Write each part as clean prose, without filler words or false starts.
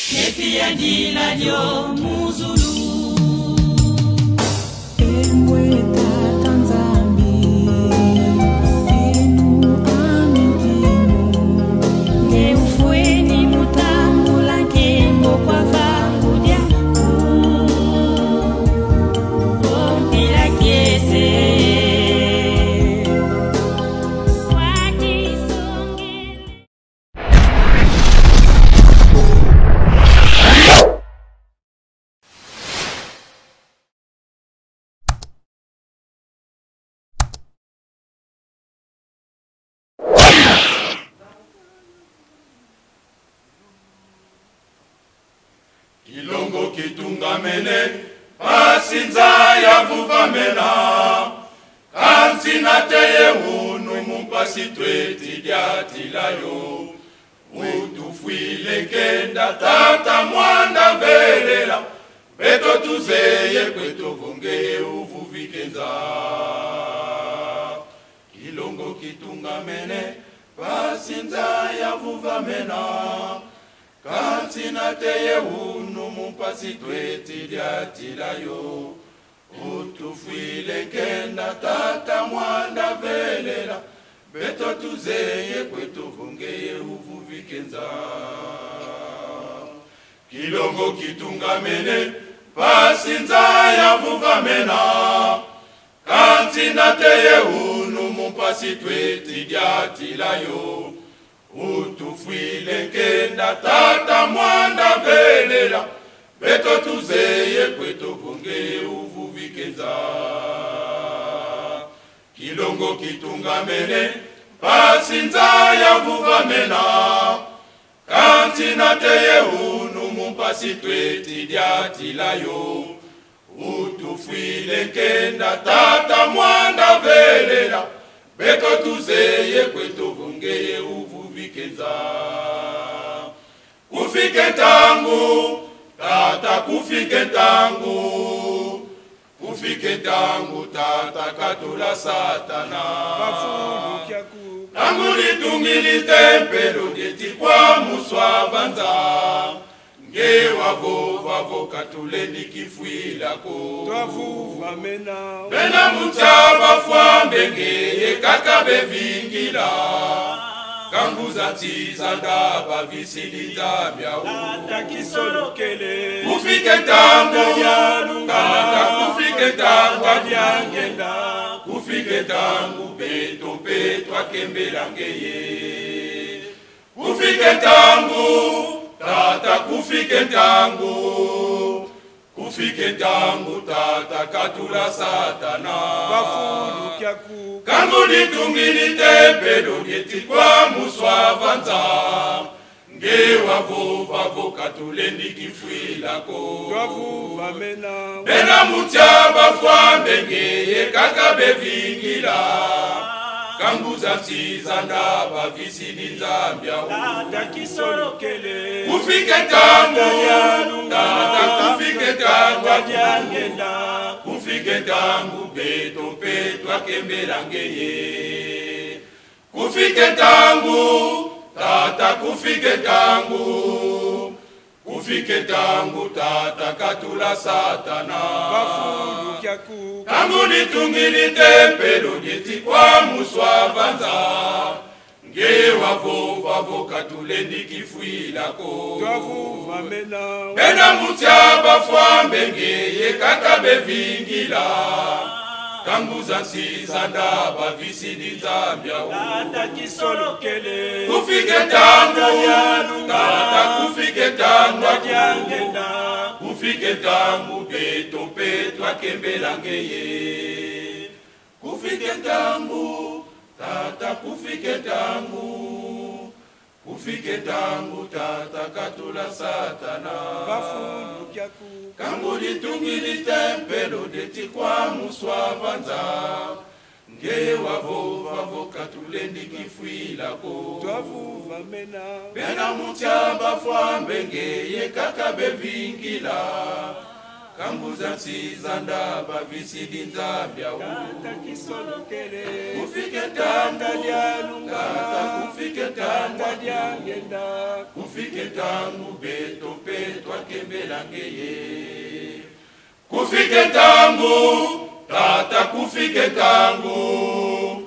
Nefia di la dio muzulu. Kilongo kitungamene, pasinza ya vuvamena. Kansina teye unu mumpasi tweti diatilayo. Utufuile kenda tata mwanda velela. Beto tuzeye kweto vongeye uvuvikenza. Kilongo kitungamene, pasinza ya vuvamena. Kansina teye unu mumpasi tweti diatilayo. Utufuile kenda tata mwanda velela. Beto tuzeye kweto vongeye uvuvikenza. Kilongo kitungamene, pasinza ya vuvamena. Kansina teye unu mumpasi tweti diatilayo. Utufuile kenda tata mwanda velela. Beto tuzeye kweto vongeye uvuvikenza. Kilongo kitungamene, pasinza ya vuvamena. Kansina teye unu mumpasi tweti diatilayo. Utufuile kenda tata mwanda velela. Beto tuzeye kweto vongeye uvuvikenza. Kufike tangu, tata kufike tangu. Kufike tangu, tata katula satana. Tangu litungili tempelo deti kwa muswa banza. Nge wavo katule nikifuilako. Bena mutaba fwa mbenge kakabe vingila. Kanguza tizanda bavisilita miau. Kufike tangu, tata kufike tangu. Kufike tangu beto akembelangeye. Kufike tangu, tata kufike tangu. Kufike tangu, tata katula satana. Kangu litungili tempelo dieti kwa muswa vanza. Nge wavo katule nikifuilako. Bena mutiaba fwa mbenge kakabe vingila. Kanguza tizanda bavisili nzambia. Kufike tangu, tata kufike tangu. Kufike tangu beto akembelangeye. Kufike tangu, tata kufike tangu. Kufike tangu, tata katula satana. Kangu litungili tempelo dieti kwa muswa vanza. Nge wavo katule nikifuilako. Bena mutiaba fwa mbenge kakabe vingila. Kanguza tizanda bavisili nzambia. Kufike tangu, tata kufike tangu. Kufike tangu beto akembelangeye. Kufike tangu, tata kufike tangu. Kufike tangu, tata katula satana. Kangu litungili tempelo deti kwa muswa vanza. Nge wavo katule nikifuilako. Bena mutiaba fwa mbenge kakabe vingila. Kanguza tizanda bavisili nzambia. Kufike tangu, tata kufike tangu. Kufike tangu beto twakembelangeye kufike tangu tata kufike tangu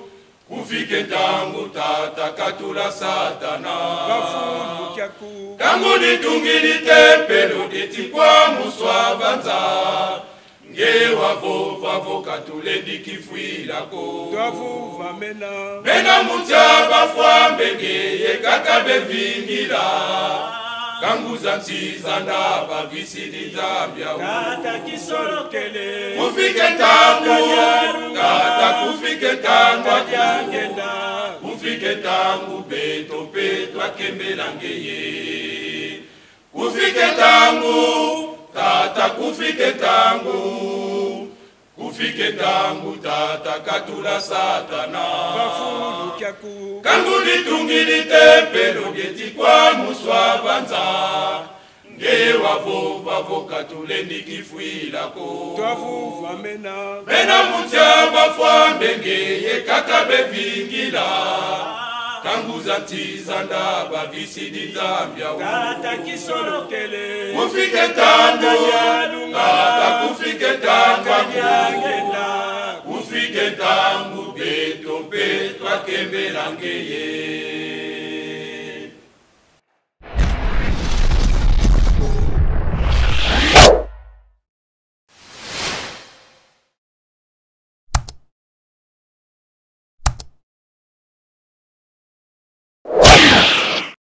tata katula satana tangu nitungili tempelo detikwa muswa vanza ngewa vova katule ndikifwilako mena mutya bafwa mbengeye kakabe vingila kanguza nziza ndaba visidi nzambya tata kisolokele kufike tangu tata kufike tangu kufike tangu beto peto akembelangeye kufike tangu tata kufike tangu tata katula satana kangu nitungili tempelo detikwa muswa vanza ngewa vova katule ndikifwilako mena mutya bafwa mbengeye kakabe vingila kanguza ntiza ndaba visidi nzambya tata kisolokele kufike tangu tata kufike tangu beto peto akembelangeye